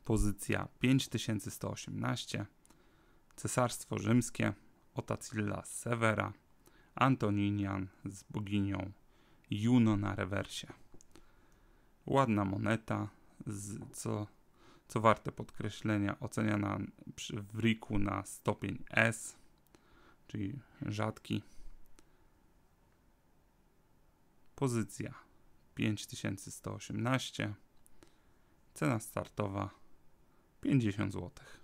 Pozycja 5118. Cesarstwo Rzymskie, Otacilla z Severa, Antoninian z boginią Juno na rewersie. Ładna moneta, co warte podkreślenia, oceniana w RIK-u na stopień S, czyli rzadki. Pozycja 5118. Cena startowa 50 zł.